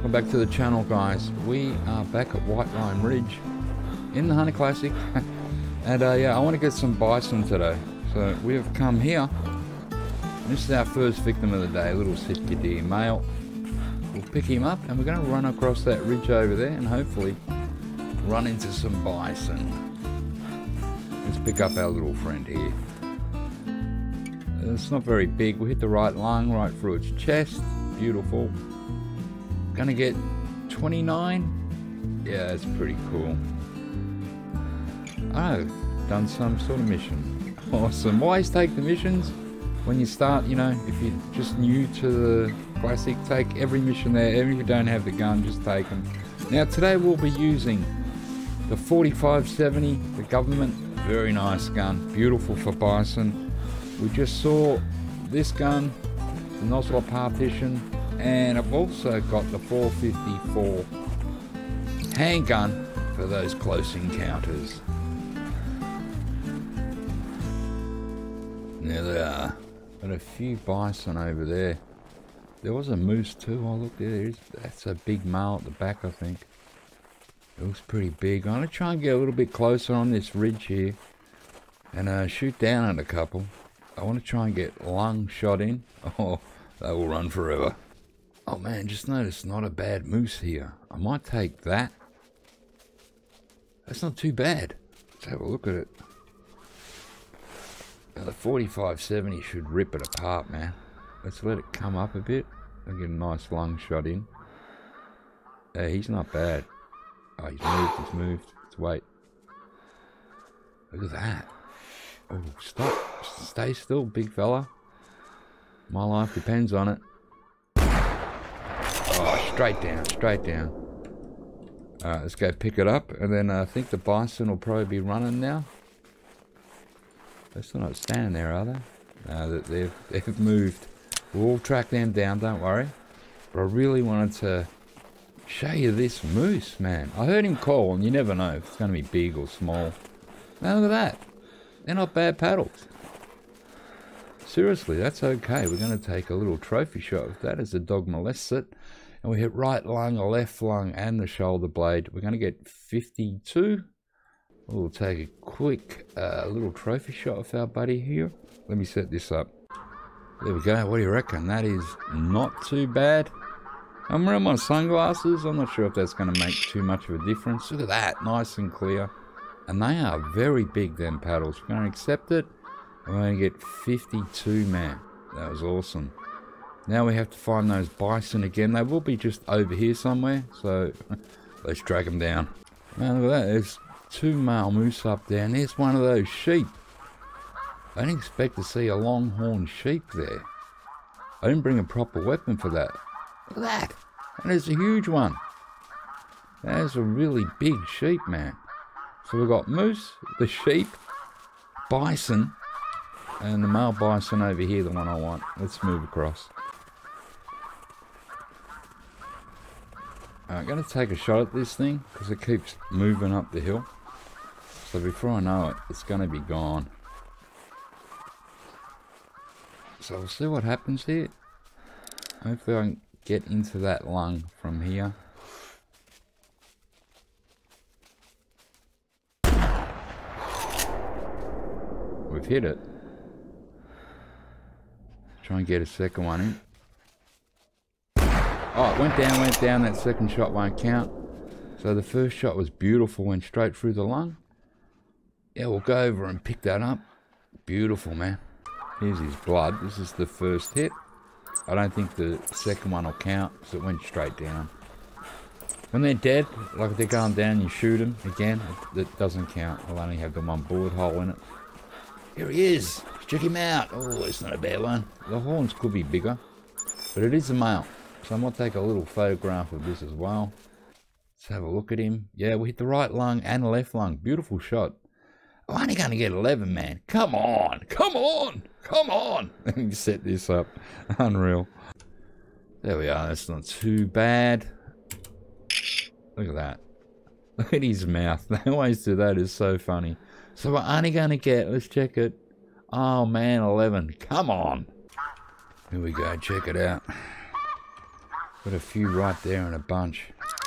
welcome back to the channel, guys. We are back at Whiterime Ridge in the Hunter Classic. And yeah, I want to get some bison today. So we have come here. This is our first victim of the day, a little Sitka deer male. We'll pick him up and we're going to run across that ridge over there and hopefully run into some bison. Let's pick up our little friend here. It's not very big. We hit the right lung right through its chest. Beautiful. Gonna get 29. Yeah, it's pretty cool. Oh, done some sort of mission. Awesome. Always take the missions when you start, you know, if you're just new to the Classic, take every mission there. Even if you don't have the gun, just take them. Now today we'll be using the 4570, the government. Very nice gun. Beautiful for bison. We just saw this gun, the nozzle partition. And I've also got the 454 handgun for those close encounters. There they are. Got a few bison over there. There was a moose too. Oh look, there it is. That's a big male at the back, I think. It looks pretty big. I'm going to try and get a little bit closer on this ridge here and shoot down at a couple. I want to try and get lung shot in. Oh, they will run forever. Oh man, just noticed not a bad moose here. I might take that. That's not too bad. Let's have a look at it. Now the 4570 should rip it apart, man. Let's let it come up a bit and get a nice lung shot in. Yeah, he's not bad. Oh, he's moved. Let's wait. Look at that. Oh, stop. Stay still, big fella. My life depends on it. Oh, straight down, straight down. Alright, let's go pick it up, and then I think the bison will probably be running now. They're still not standing there, are they? No, they've moved. We'll track them down, don't worry. But I really wanted to show you this moose, man. I heard him call, and you never know if it's going to be big or small. Now look at that. They're not bad paddles. Seriously, that's okay. We're going to take a little trophy shot with that as the dog molests it. And we hit right lung, left lung, and the shoulder blade. We're going to get 52. We'll take a quick little trophy shot with our buddy here. Let me set this up. There we go. What do you reckon? That is not too bad. I'm wearing my sunglasses. I'm not sure if that's going to make too much of a difference. Look at that. Nice and clear. And they are very big, them paddles. We're going to accept it. We're going to get 52, man. That was awesome. Now we have to find those bison again. They will be just over here somewhere. So let's drag them down. Man, look at that. There's two male moose up there. And there's one of those sheep. I didn't expect to see a longhorn sheep there. I didn't bring a proper weapon for that. Look at that. And there's a huge one. That's a really big sheep, man. So we've got moose, the sheep, bison, and the male bison over here, the one I want. Let's move across. I'm going to take a shot at this thing because it keeps moving up the hill. So before I know it, it's going to be gone. So we'll see what happens here. Hopefully I can get into that lung from here. We've hit it. Try and get a second one in. Oh, it went down. That second shot won't count. So the first shot was beautiful, went straight through the lung. Yeah, we'll go over and pick that up. Beautiful, man. Here's his blood. This is the first hit. I don't think the second one will count because it went straight down. When they're dead, like if they're going down, you shoot them again. It doesn't count. I'll only have the one bullet hole in it. Here he is. Check him out. Oh, it's not a bad one. The horns could be bigger, but it is a male. So I'm going to take a little photograph of this as well. Let's have a look at him. Yeah, we hit the right lung and left lung. Beautiful shot. I'm only going to get 11, man. Come on. Come on. Come on. Let me set this up. Unreal. There we are. That's not too bad. Look at that. Look at his mouth. They always do that. It's so funny. So we're only going to get, let's check it. Oh man, 11. Come on. Here we go. Check it out. Got a few right there in a bunch.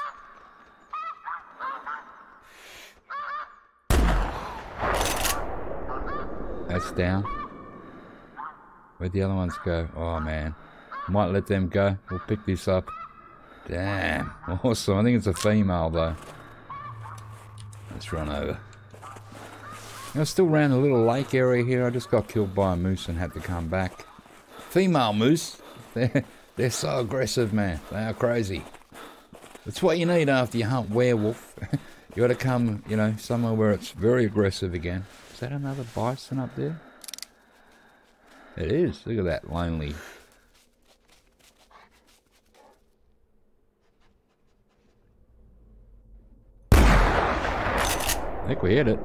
That's down. Where'd the other ones go? Oh man. Might let them go. We'll pick this up. Damn. Awesome. I think it's a female though. Let's run over. I'm still around a little lake area here. I just got killed by a moose and had to come back. Female moose. They're so aggressive, man. They are crazy. That's what you need after you hunt werewolf. You gotta come, you know, somewhere where it's very aggressive again. Is that another bison up there? It is. Look at that lonely. I think we hit it.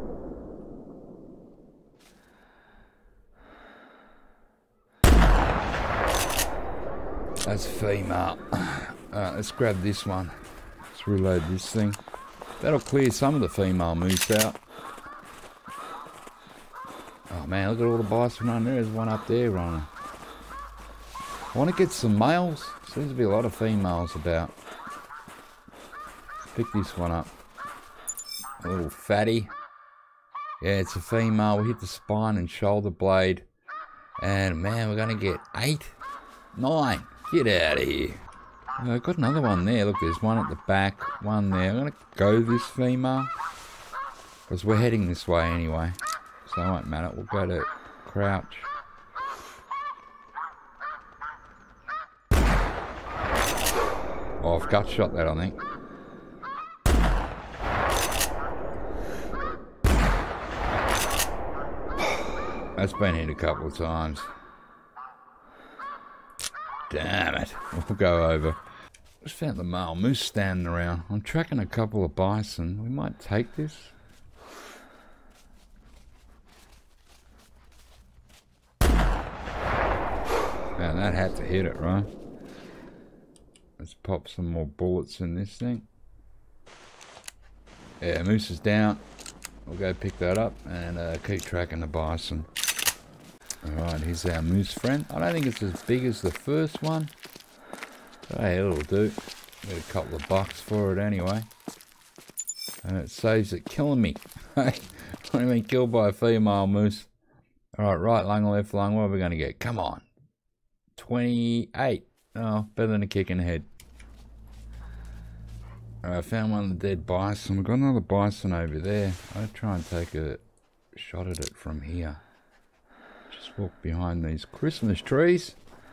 That's female. Alright, let's grab this one. Let's reload this thing. That'll clear some of the female moose out. Oh man, look at all the bison running there. There's one up there running. I want to get some males. Seems to be a lot of females about. Let's pick this one up. A little fatty. Yeah, it's a female. We hit the spine and shoulder blade. And man, we're going to get 8, 9. Get out of here. I've got another one there. Look, there's one at the back, one there. I'm going to go this female. Because we're heading this way anyway. So it won't matter. We'll go to crouch. Oh, I've gut shot that, I think. That's been hit a couple of times. Damn it. We'll go over. Just found the male moose standing around. I'm tracking a couple of bison. We might take this. Man, that had to hit it, right? Let's pop some more bullets in this thing. Yeah, moose is down. We'll go pick that up and keep tracking the bison. Alright, here's our moose friend. I don't think it's as big as the first one. But hey, it'll do. Get a couple of bucks for it anyway. And it saves it killing me. Hey, I've been killed by a female moose. Alright, right lung, left lung. What are we going to get? Come on. 28. Oh, better than a kick in the head. Alright, I found one of the dead bison. We've got another bison over there. I'll try and take a shot at it from here. Just walk behind these Christmas trees.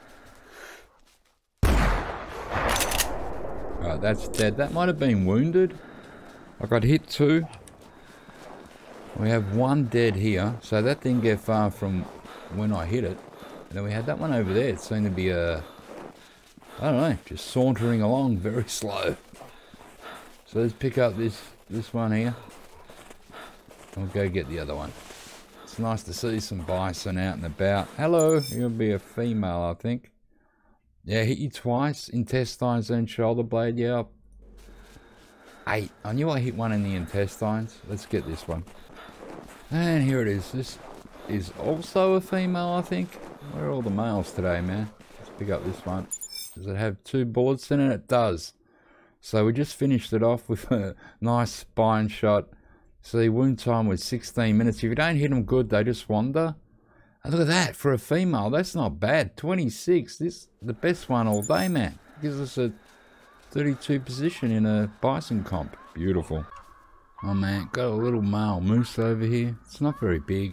Alright, that's dead. That might have been wounded. I got hit 2. We have 1 dead here. So that didn't get far from when I hit it. And then we had that one over there. It seemed to be I don't know, just sauntering along very slow. So let's pick up this one here. I'll go get the other one. It's nice to see some bison out and about. Hello, you'll be a female, I think. Yeah, hit you twice. Intestines and shoulder blade. Yeah. 8. I knew I hit one in the intestines. Let's get this one. And here it is. This is also a female, I think. Where are all the males today, man? Let's pick up this one. Does it have 2 bullets in it? It does. So we just finished it off with a nice spine shot. See, wound time was 16 minutes. If you don't hit them good, they just wander. And look at that, for a female, that's not bad. 26, this the best one all day, man. Gives us a 32 position in a bison comp. Beautiful. Oh man, got a little male moose over here. It's not very big.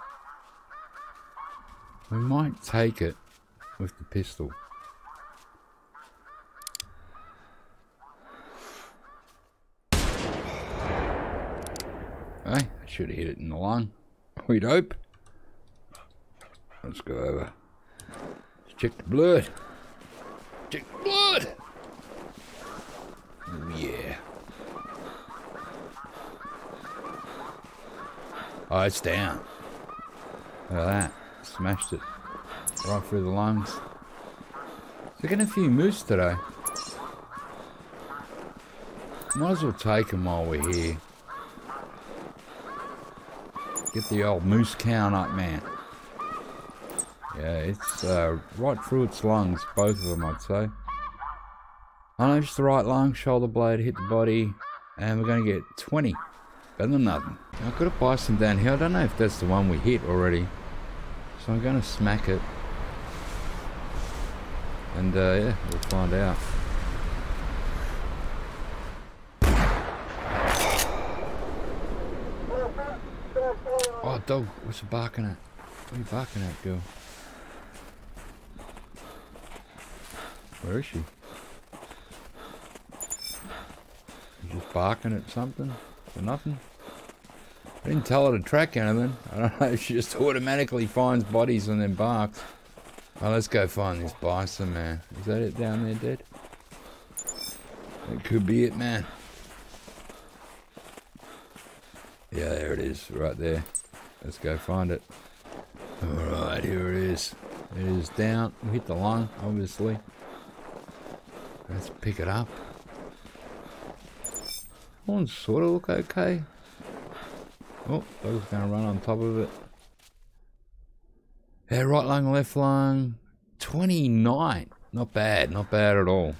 We might take it with the pistol. Hey, I should have hit it in the lung. We'd hope. Let's go over. Let's check the blood. Check the blood! Oh yeah. Oh, it's down. Look at that. Smashed it. Right through the lungs. We're getting a few moose today. Might as well take them while we're here. Get the old moose count up, man. Yeah, it's right through its lungs, both of them, I'd say. I know, just the right lung, shoulder blade, hit the body, and we're going to get 20. Better than nothing. I've got a bison down here. I don't know if that's the one we hit already. So I'm going to smack it. And yeah, we'll find out. Oh, dog, what's it barking at? What are you barking at, girl? Where is she? Just barking at something? For nothing? I didn't tell her to track anything. I don't know if she just automatically finds bodies and then barks. Oh, let's go find this bison, man. Is that it down there, dead? That could be it, man. Yeah, there it is, right there. Let's go find it. Alright, here it is. It is down. We hit the lung, obviously. Let's pick it up. Horns sort of look okay. Oh, dog's going to run on top of it. Yeah, right lung, left lung. 29. Not bad, not bad at all.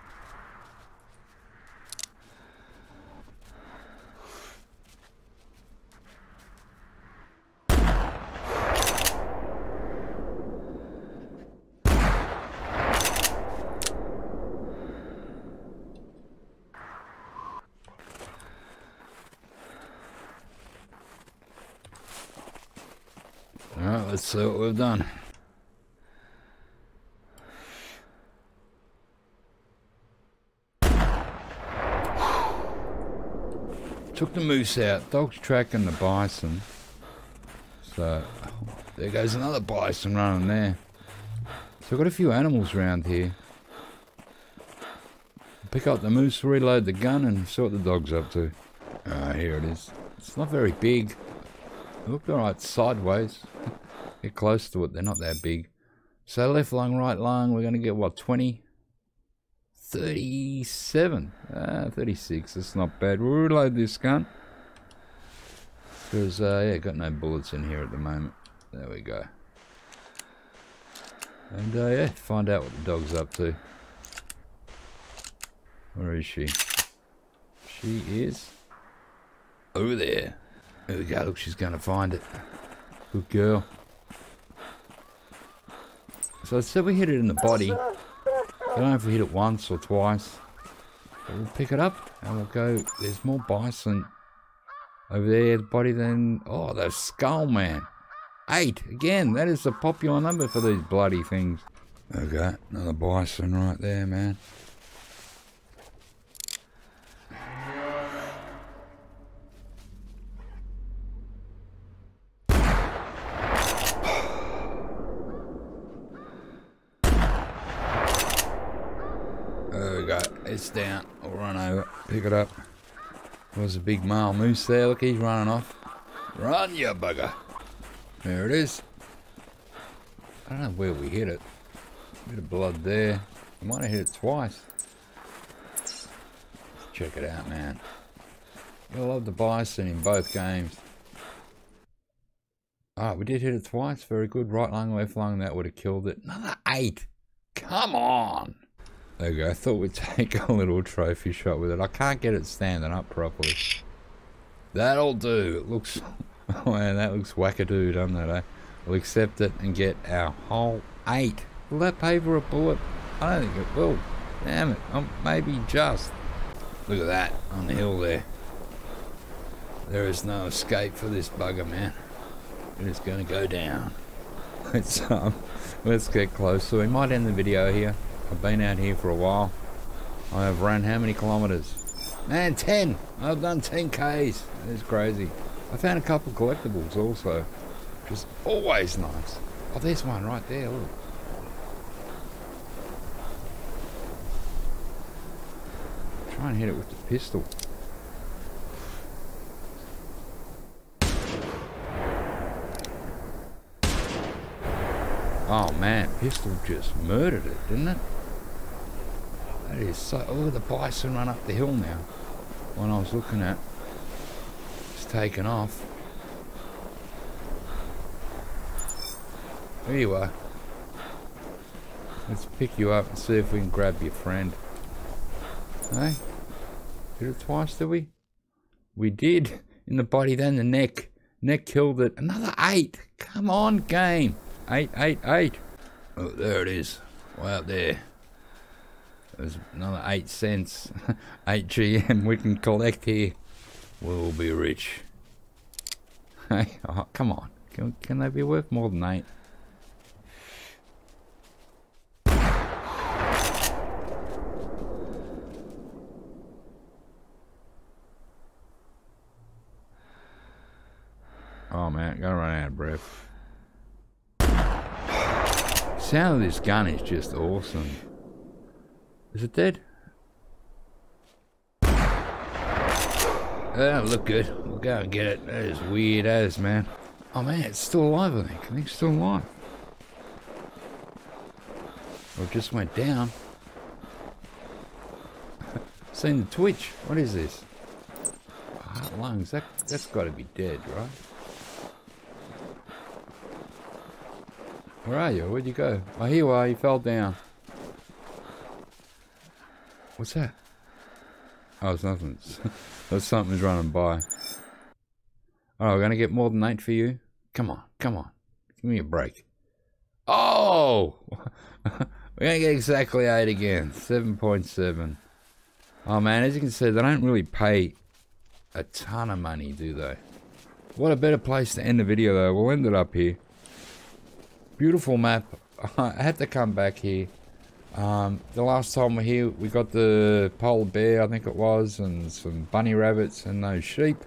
Alright, let's see what we've done. Took the moose out. Dog's tracking the bison. So, there goes another bison running there. So I've got a few animals around here. Pick up the moose, reload the gun, and see what the dog's up to. Ah, here it is. It's not very big. It looked alright sideways. Get close to it, they're not that big. So left lung, right lung, we're going to get what, 20? 37. 36, that's not bad. We'll reload this gun. Because, yeah, got no bullets in here at the moment. There we go. And, yeah, find out what the dog's up to. Where is she? She is over there. There we go, look, she's going to find it. Good girl. So I said we hit it in the body. I don't know if we hit it once or twice. But we'll pick it up and we'll go. There's more bison over there. The body then. Oh, the skull, man. 8. Again, that is a popular number for these bloody things. Okay, another bison right there, man. There we go. It's down. I'll run over, pick it up. There's a big male moose there. Look, he's running off. Run, you bugger. There it is. I don't know where we hit it. Bit of blood there. We might have hit it twice. Let's check it out, man. I love the bison in both games. Ah, we did hit it twice. Very good. Right lung, left lung. That would have killed it. Another 8. Come on. There we go. I thought we'd take a little trophy shot with it. I can't get it standing up properly. That'll do. It looks... Oh man, that looks wackadoo, doesn't it, eh? We'll accept it and get our whole 8. Will that pay for a bullet? I don't think it will. Damn it. Maybe just. Look at that on the hill there. There is no escape for this bugger, man. It is going to go down. Let's get closer. We might end the video here. I've been out here for a while. I have run how many kilometers? Man, 10. I've done 10 Ks. That is crazy. I found a couple of collectibles also, which is always nice. Oh, there's one right there, look. Try and hit it with the pistol. Oh man, pistol just murdered it, didn't it? That is so... Oh, the bison run up the hill now. One I was looking at. Taken off. There you are. Let's pick you up and see if we can grab your friend. Hey? Did it twice, did we? We did. In the body, then the neck. Neck killed it. Another 8. Come on, game. 8, 8, 8. Oh, there it is. Way out there. There's another 8 cents. 8 GM we can collect here. We'll be rich. Hey, oh, come on. Can they be worth more than 8? Oh man, gotta run out of breath. The sound of this gun is just awesome. Is it dead? That don't look good. We'll go and get it. That is weird as, man. Oh man, it's still alive, I think. I think it's still alive. Or it just went down. Seen the twitch. What is this? Heart lungs. That's got to be dead, right? Where are you? Where'd you go? Oh, here you are. You fell down. What's that? Oh, it's nothing. There's something's running by. Oh, we're going to get more than 8 for you? Come on. Come on. Give me a break. Oh! We're going to get exactly 8 again. 7.7. Oh, man. As you can see, they don't really pay a ton of money, do they? What a better place to end the video, though. We'll end it up here. Beautiful map. I had to come back here. The last time we're here, we got the polar bear, I think it was, and some bunny rabbits and those sheep.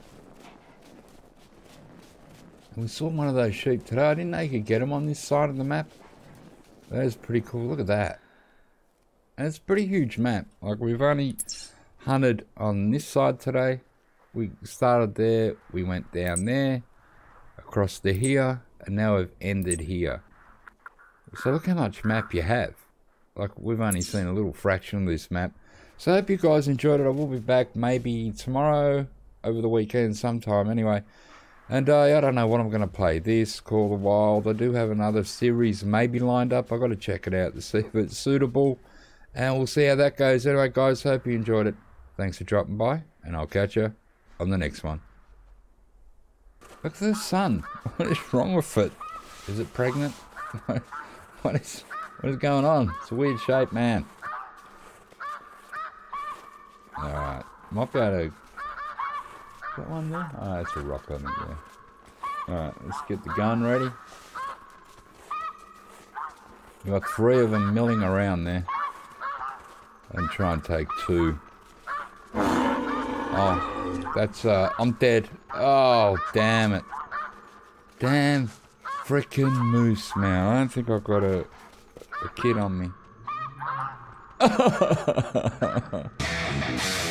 And we saw one of those sheep today. I didn't know you could get them on this side of the map. That is pretty cool. Look at that. And it's a pretty huge map. Like, we've only hunted on this side today. We started there, we went down there, across to here, and now we've ended here. So look how much map you have. Like, we've only seen a little fraction of this map. So I hope you guys enjoyed it. I will be back maybe tomorrow, over the weekend sometime anyway. And I don't know what I'm going to play. This, Call of the Wild. I do have another series maybe lined up. I've got to check it out to see if it's suitable. And we'll see how that goes. Anyway, guys, hope you enjoyed it. Thanks for dropping by. And I'll catch you on the next one. Look at the sun. What is wrong with it? Is it pregnant? What is going on? It's a weird shape, man. Alright. Might be able to... Is that one there? Oh, that's a rock on it there. Alright, let's get the gun ready. We've got 3 of them milling around there. And try and take 2. Oh, that's, I'm dead. Oh, damn it. Damn frickin' moose, man. I don't think I've got a kid on me.